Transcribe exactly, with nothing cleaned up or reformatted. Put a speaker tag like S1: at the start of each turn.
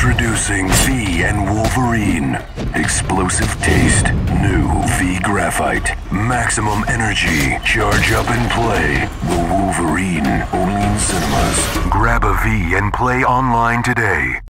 S1: Introducing V and Wolverine. Explosive taste. New V Graphite. Maximum energy. Charge up and play. The Wolverine. Only in cinemas. Grab a V and play online today.